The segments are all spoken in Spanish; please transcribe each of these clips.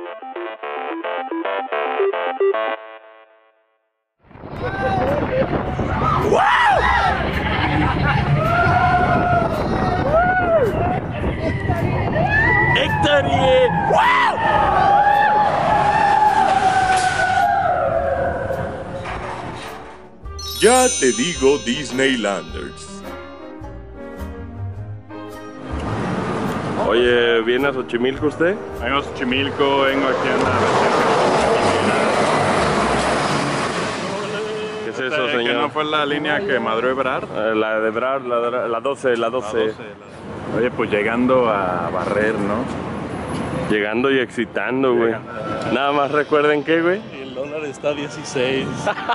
¡Victory! ¡Wow! Ya te digo, Disneylanders. Oye, ¿viene a Xochimilco usted? Vengo a Xochimilco, vengo aquí a la ¿Qué es eso, ¿Que señor? no fue la línea que madró Ebrard? La de Ebrard, la 12, la 12. Oye, pues llegando a barrer, ¿no? Llegando y excitando, güey. Nada más recuerden que, güey. El dólar está a 16.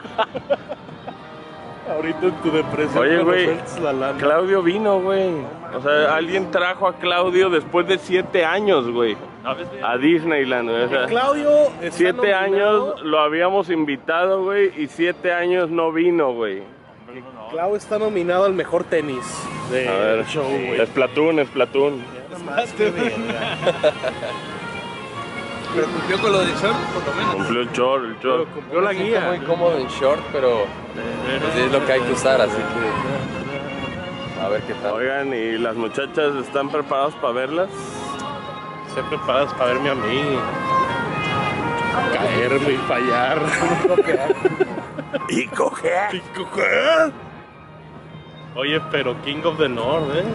Ahorita en tu depresión. Oye, cuando güey, sueltes la lana. Claudio vino, güey. O sea, alguien trajo a Claudio después de 7 años, güey. A Disneyland, güey. O sea, Claudio está 7 nominado. años lo habíamos invitado, güey, y 7 años no vino, güey. Clau está nominado al mejor tenis A ver, del show, güey. Splatoon. Más que verga. Pero cumplió con lo de short, por lo menos. Cumplió el short. Cumplió la guía. Muy cómodo en short, pero pues, es lo que hay que usar, así que a ver qué tal. Oigan, ¿y las muchachas están preparadas para verlas? Se preparas para verme a mí. Caerme y fallar. Y coger. Y coger. Oye, pero King of the North, ¿eh?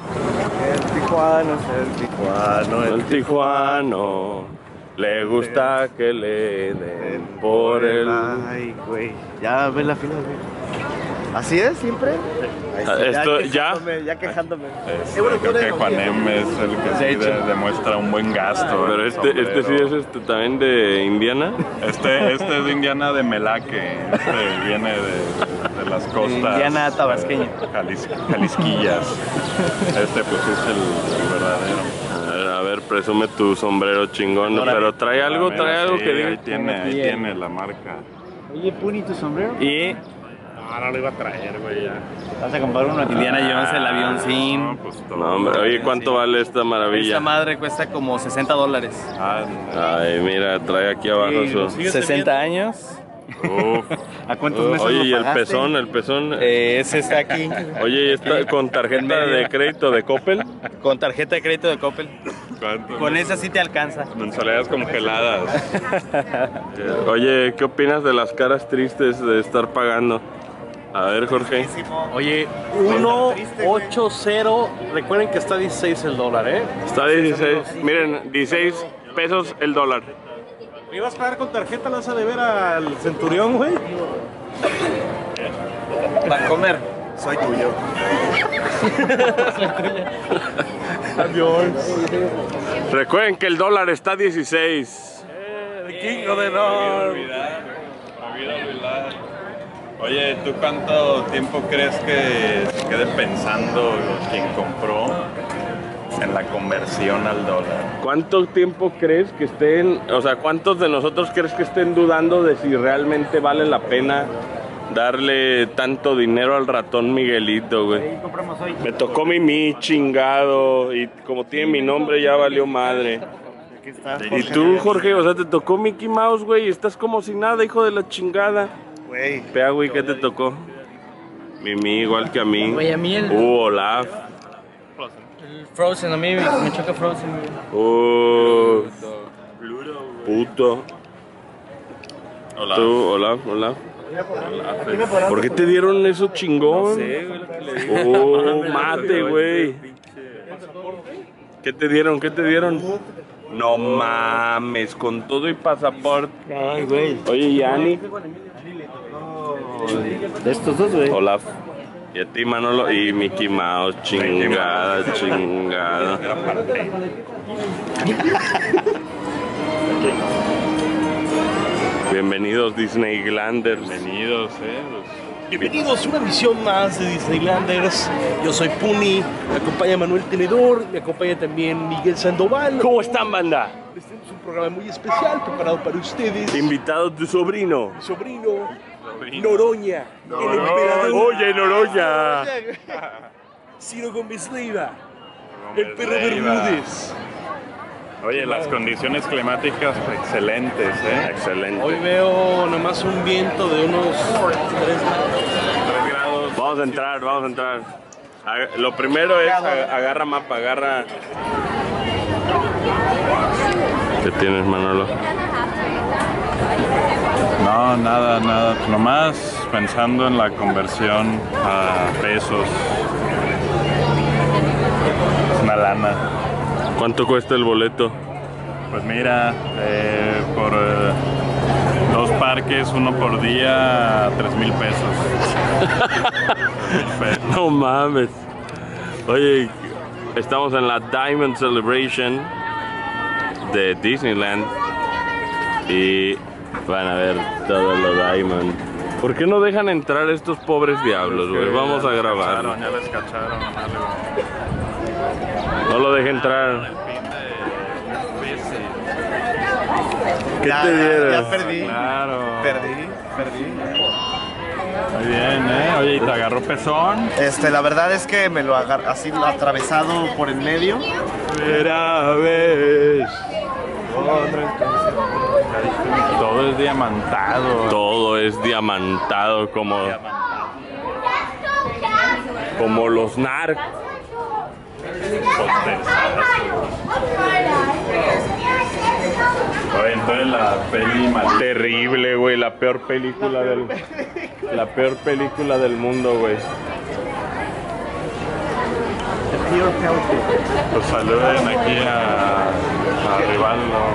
El tijuano le gusta que le den por el... Ay, güey. Ya ves la final, güey. ¿Así es siempre? Esto ya... Ya quejándome. Creo que Juanem es el que sí demuestra un buen gasto. Pero este sí es también de Indiana. Este es de Indiana de Melaque. Este viene de las costas. Indiana tabasqueña. Jalisquillas. Este pues es el verdadero. A ver, presume tu sombrero chingón. Pero trae algo Sí, que diga. ahí tiene la marca. Oye, Puni, ¿tu sombrero? Y No lo iba a traer, güey, ya. vas a comprar uno a Indiana Jones, el avioncín. No, pues todo. No, hombre, oye, ¿cuánto vale esta maravilla? Esta madre cuesta como $60. Ay, mira, trae aquí abajo su... 60 años. Uf. ¿A cuántos meses Oye, lo y el pagaste? pezón. Ese está aquí. Oye, ¿y está con tarjeta de crédito de Coppel? Con tarjeta de crédito de Coppel. ¿Cuánto? Con esa sí te alcanza. Mensualidades congeladas. Oye, ¿qué opinas de las caras tristes de estar pagando? A ver, Jorge. Oye, 1.80. Recuerden que está 16 el dólar, ¿eh? Está 16. Miren, 16 pesos el dólar. ¿Me ibas a pagar con tarjeta? ¿La vas a deber al Centurión, güey? Para comer. Soy tuyo. Adiós. Recuerden que el dólar está 16. The King of the North. Oye, ¿tú cuánto tiempo crees que se quede pensando quien compró en la conversión al dólar? ¿Cuánto tiempo crees que estén, o sea, cuántos de nosotros crees que estén dudando de si realmente vale la pena darle tanto dinero al ratón Miguelito, güey? Me tocó mi chingado, y como tiene mi nombre ya valió madre. Y tú, Jorge, o sea, te tocó Mickey Mouse, güey, y estás como si nada, hijo de la chingada. Güey. Pea, güey, ¿qué te tocó? Mimi, igual que a mí. Güey, a mí el Olaf. Frozen, a mí me choca Frozen. Puto. Hola. Tú, Olaf. ¿Por qué te dieron eso chingón? Mate, güey. ¿Qué te dieron? No mames, con todo y pasaporte. Ay, güey. Oye, ¿y Ani? De estos dos, güey. Olaf. Y a ti, Manolo. Y Mickey Mouse, chingada. Bienvenidos, Disneylanders. Bienvenidos, Bienvenidos a una emisión más de Disneylanders. Yo soy Puni, me acompaña Manuel Tenedor, me acompaña también Miguel Sandoval. ¿Cómo están, banda? Les tenemos un programa muy especial preparado para ustedes. Invitado tu sobrino. Mi sobrino, Noroña, el emperador. Oye, Noroña. Ciro Gómez Leiva, el perro Bermúdez. Oye, las condiciones climáticas excelentes, ¿eh? Excelente. Hoy veo nomás un viento de unos 3 grados. Vamos a entrar, vamos a entrar. Lo primero es agarra mapa, agarra. ¿Qué tienes, Manolo? No, nada, nada. Nomás pensando en la conversión a pesos. Es una lana. ¿Cuánto cuesta el boleto? Pues mira, por 2 parques, uno por día, 3,000 pesos. No mames. Oye, estamos en la Diamond Celebration de Disneyland y van a ver todo lo Diamond. ¿Por qué no dejan entrar estos pobres diablos, güey? Vamos a grabar. Ya les cacharon. No lo dejen entrar. ¿Qué Ya, te dieron? ya perdí. Claro. Perdí. Muy bien, ¿eh? Oye, ¿y te agarró pezón? La verdad es que me lo agarré así atravesado por el medio. Mira, ves. Todo es diamantado. Todo es diamantado como los narcos. Oye, entonces la peli mal. Terrible, güey, la peor película del mundo, güey. Pues saluden aquí a Rivaldo.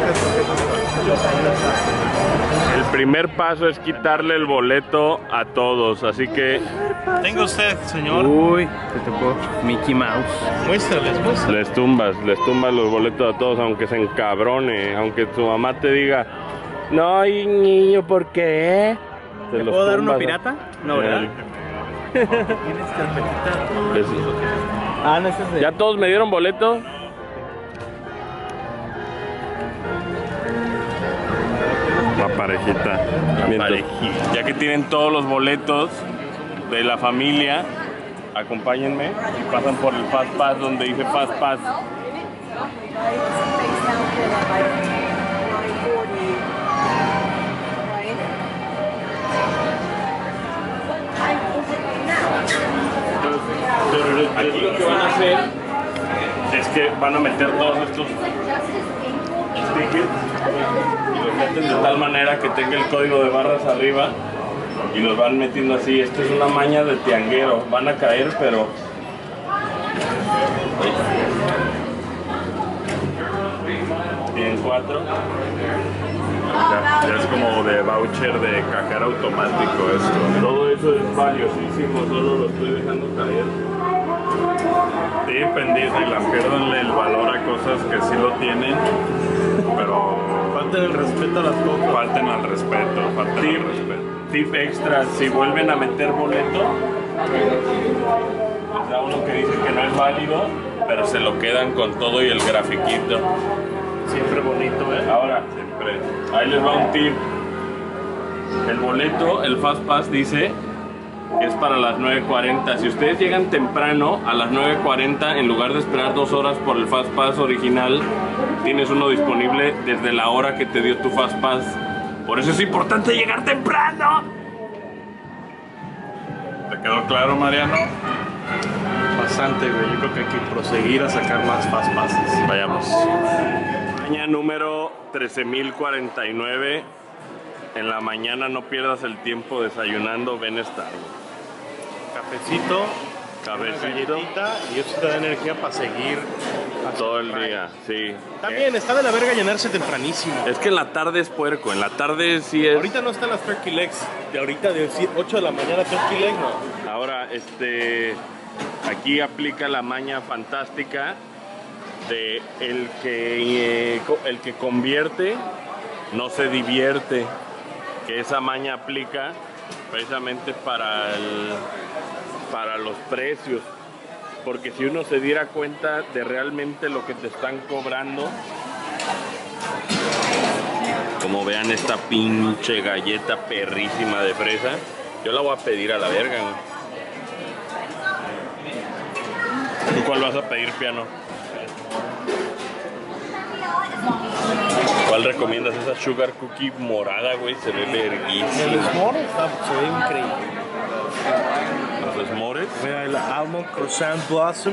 El primer paso es quitarle el boleto a todos, así que Tenga usted, señor. Uy, te tocó Mickey Mouse. Muéstrales. les tumbas los boletos a todos, aunque se encabrone, aunque tu mamá te diga, no, niño, ¿por qué? ¿Te puedo dar uno pirata? No, ¿verdad? Ah, no, ese es de... ¿Ya todos me dieron boleto? La parejita. Mientras, ya que tienen todos los boletos de la familia, acompáñenme y pasan por el Fast Pass donde dice Fast Pass. Aquí lo que van a hacer es que van a meter todos estos tickets y los meten de tal manera que tenga el código de barras arriba y los van metiendo así. Esto es una maña de tianguero, van a caer, pero tienen 4. Ya es como de voucher de cajero automático esto. Todo eso es valiosísimo, solo lo estoy dejando caer. Sí, en Disneyland, piérdanle el valor a cosas que sí lo tienen, pero Falten el respeto a las cosas. falten al respeto, Tip extra, si vuelven a meter boleto, les da uno que dice que no es válido, pero se lo quedan con todo y el grafiquito. Siempre bonito, ¿eh? Ahora, Siempre. ahí les va un tip. El boleto, el Fast Pass dice que es para las 9:40. Si ustedes llegan temprano, a las 9:40, en lugar de esperar 2 horas por el Fast Pass original, tienes uno disponible desde la hora que te dio tu Fast Pass. Por eso es importante llegar temprano. ¿Te quedó claro, Mariano? Bastante, güey. Yo creo que hay que proseguir a sacar más Fast Passes. Vayamos. Mañana número 13.049. En la mañana no pierdas el tiempo desayunando, ven Starbucks. Cafecito, una Cabecito, galletita y eso te da energía para seguir hasta todo el raya. día, sí. También está de la verga llenarse tempranísimo. Es que en la tarde es puerco, en la tarde sí es... Ahorita no están las turkey legs. De ahorita de 8 de la mañana turkey leg, no. Ahora, aquí aplica la maña fantástica de el que convierte no se divierte, que esa maña aplica precisamente para los precios, porque si uno se diera cuenta de realmente lo que te están cobrando, como vean esta pinche galleta perrísima de fresa, yo la voy a pedir a la verga, güey. ¿Tú cuál vas a pedir, Piano? ¿Cuál recomiendas? Esa sugar cookie morada, güey, se ve El verguísima. s'more se ve increíble. Los s'mores. Mira, el almond croissant blossom.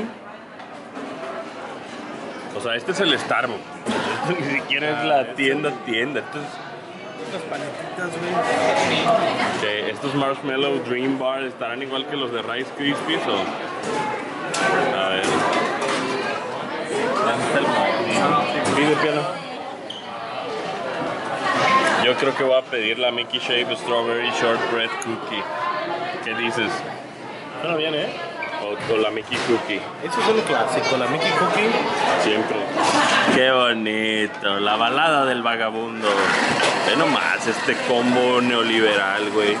O sea, este es el Starbucks. Esto ni siquiera es la tienda. Esto es... Estas paletitas, güey. que estos Marshmallow Dream Bar estarán igual que los de Rice Krispies o... A ver. Pide piano. Yo creo que voy a pedir la Mickey Shape Strawberry Shortbread Cookie. ¿Qué dices? Suena bien, ¿eh? O la Mickey Cookie. Eso es lo clásico, la Mickey Cookie. Siempre. Qué bonito. La balada del vagabundo. Ve nomás este combo neoliberal, güey.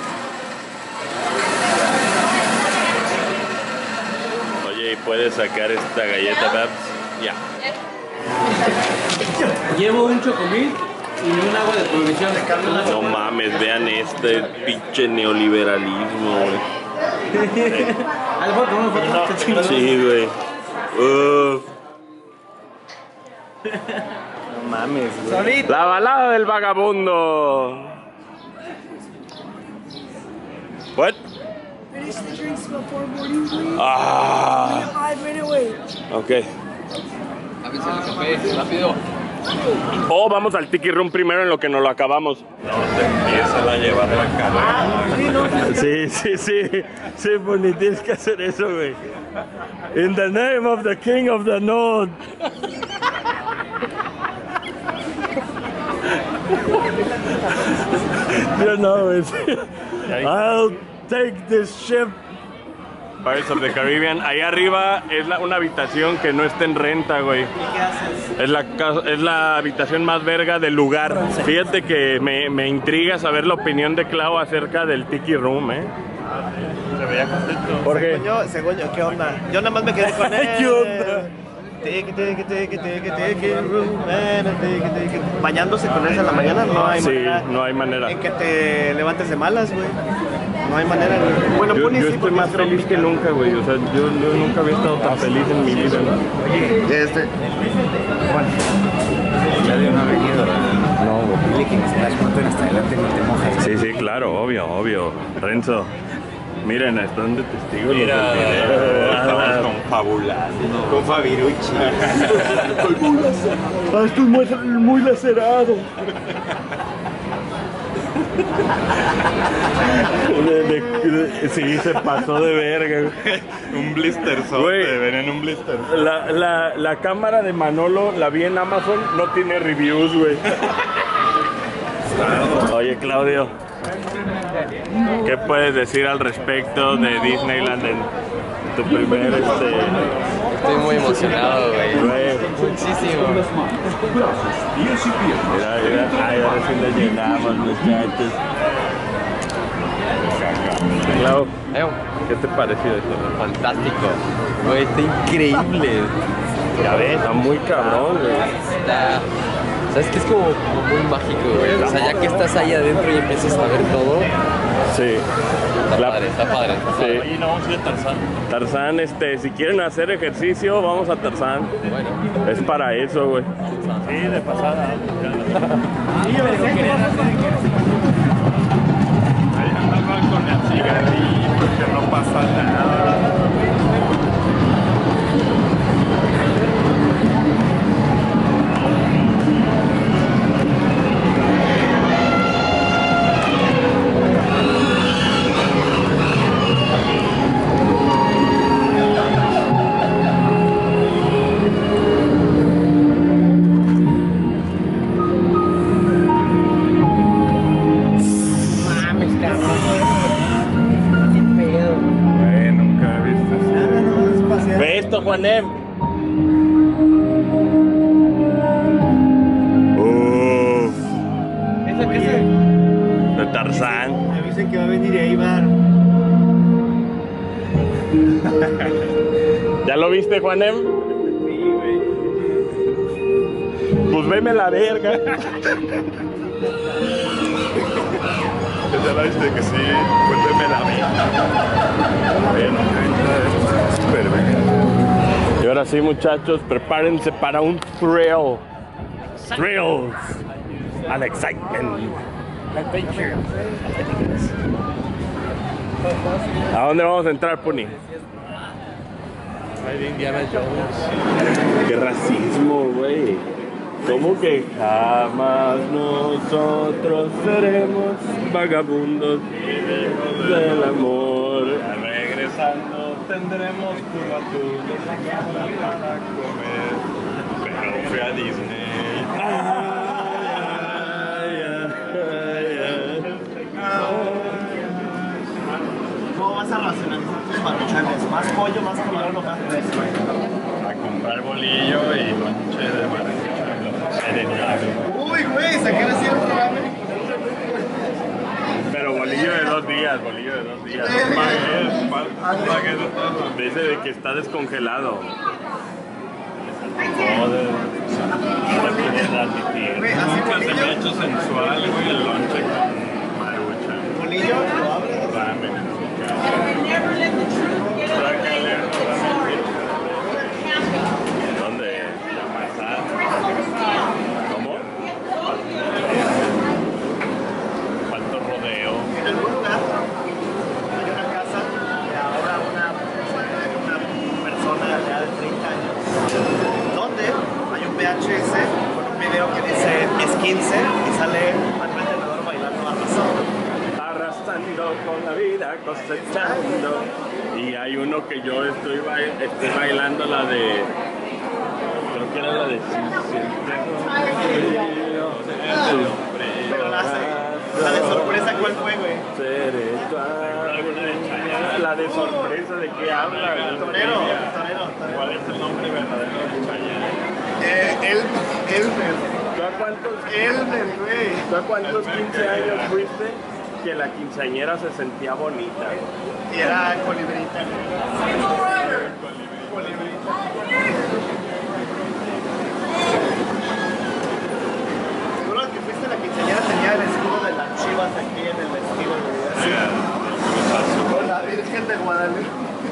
Oye, ¿y puedes sacar esta galleta, Babs? Ya. Llevo un chocomil y un agua de provisión. No mames, vean este pinche neoliberalismo, güey. ¿Algo? ¿Cómo fue? Sí, güey. No mames, güey. La balada del vagabundo. What? Finish the drinks before morning, please. Ah. 5-minute wait. Ok. Ábrense el café, rápido. O vamos al Tiki Room primero en lo que nos lo acabamos. No te empiezan a llevar la cara. Sí, Bonnie, tienes que hacer eso, güey. In the name of the King of the North. You know it. I'll take this ship. Pirates of the Caribbean. Ahí arriba es una habitación que no está en renta, güey. Es la habitación más verga del lugar. Fíjate que me intriga saber la opinión de Clau acerca del Tiki Room, ¿eh? Se veía contento. Porque Según yo, ¿qué onda? Yo nada más me quedé con él. ¿Qué onda? Bañándose con él en la mañana, no hay sí, manera. no hay manera. En que te levantes de malas, güey. No hay manera, güey. Bueno, Yo Puni sí, estoy porque más es feliz que tropical. nunca, güey. O sea, yo nunca había estado tan feliz en mi vida. Ya de no ha venido. No, güey. Dile que me se das cuenta hasta adelante no te mojas. Sí, claro, obvio. Renzo, miren, están de testigos Mira, los del video. estamos confabulando. Con Fabirucci. Estoy muy lacerado. Sí, se pasó de verga, güey. Un blister Güey. ven en un blister. La cámara de Manolo la vi en Amazon, no tiene reviews, güey. Oye, Claudio, ¿qué puedes decir al respecto de Disneyland en tu primer Estoy muy emocionado, güey. Muchísimo. Mira, ay, ahora sí lo llenamos, muchachos. Clau, ¿qué te pareció esto? Fantástico. Güey, está increíble. Ya ves, está muy cabrón, güey. ¿Sabes qué? Es como muy mágico, güey. O sea, ya que estás ahí adentro y empiezas a ver todo. Sí. Está padre. Sí. Oye, no vamos a ir a Tarzán. Tarzán, si quieren hacer ejercicio, vamos a Tarzán. Bueno. Es para eso, güey. Sí, de pasada. Ahí andaban con el cigarrillo, que no pasa nada. Ve esto, Juanem. ¿Eso qué es? De Tarzán. Me dicen que va a venir Eibar. ¿Ya lo viste, Juanem? Sí, güey. Pues veme la verga. Ya la viste que sí, cuénteme la vida. Bueno, súper bien. Y ahora sí, muchachos, prepárense para un thrill. thrills, al excitement. ¿A dónde vamos a entrar, Puni? Ay, de Indiana Jones. ¡Qué racismo, güey! ¿Cómo que jamás nosotros seremos vagabundos del amor? Regresando tendremos curvaturas para comer, pero fui a Disney. ¿Cómo vas a racionalizar tus maruchanes? ¿Más pollo, más camarón o más fresco? A comprar bolillo y lonche de maruchan. Uy, güey, saqué así el programa. Pero bolillo de 2 días, bolillo de 2 días. Dice de que está descongelado. Güey, así Se me ha bolillo. hecho sensual, güey, el lonche con maruchan. Bolillo, lo abres. Ramen en su casa. ¿Dónde? ¿Cómo? Falto rodeo. En algún lugar hay una casa y ahora una persona de 30 años donde hay un VHS con un video que dice es 15 y sale Manuel Tenedor bailando arrasado. Arrastrando con la vida, cosechando. Y hay uno que yo estoy bailando, la de. Creo que era la de. Pero la de sorpresa, ¿cuál fue, güey? La de sorpresa, ¿de qué habla? Torero. ¿Cuál es el nombre verdadero de Chayanne? Elmer. ¿Tú a cuántos, Elmer, güey. ¿Tú a cuántos 15 años fuiste que la quinceañera se sentía bonita? Y era colibrita. Seguro que fuiste la quinceañera tenía el escudo de las Chivas aquí en el vestido, güey. La Virgen de Guadalupe.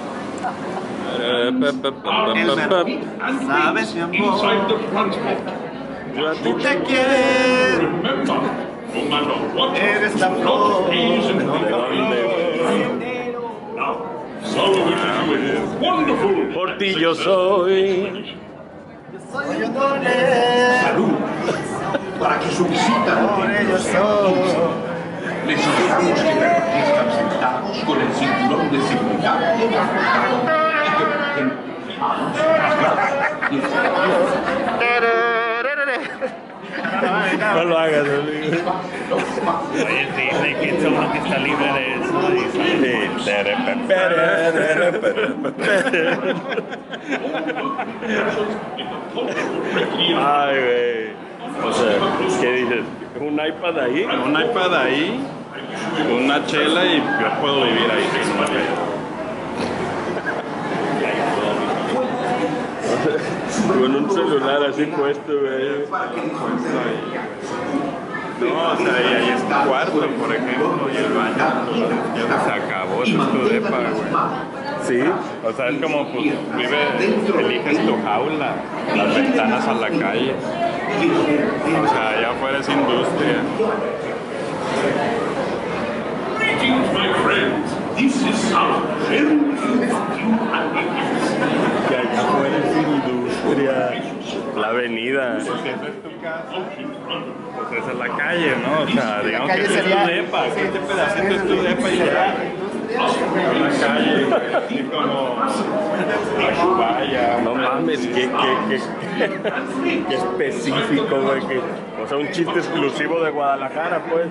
Sabes, mi amor, yo a ti te quiero. Eres la flor. Por ti yo soy. Soy un Salud. Para que su visita Por ello soy. les sugerimos que permanezcan sentados con el cinturón de seguridad y que dejen No lo hagas, amigo. Oye, Disney, que es uno que está libre de eso. Ay, güey. O sea, ¿qué dices? ¿Un iPad ahí? Un iPad ahí, una chela y yo puedo vivir ahí. Con un celular así puesto, güey. No, o sea, y ahí es tu cuarto, por ejemplo, y el baño. Ya se acabó, es tu depa, güey. Sí. O sea, es como, pues, eliges tu jaula, las ventanas a la calle. O sea, allá afuera es industria. Greetings, my friends. This is our very Que allá afuera es industria. La avenida. Pues esa es tu casa, pues esa es la calle, ¿no? O sea, digamos que calle ese es sería- tu depa, que este pedacito es tu depa y ya. La calle, así como Acubaya. No mames, qué específico, güey. O sea, un chiste exclusivo de Guadalajara, pues.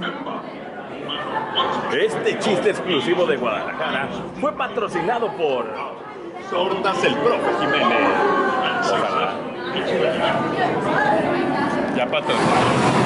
Este chiste exclusivo de Guadalajara fue patrocinado por Tortas el Profe Jiménez. Ojalá. Ya patrocinado.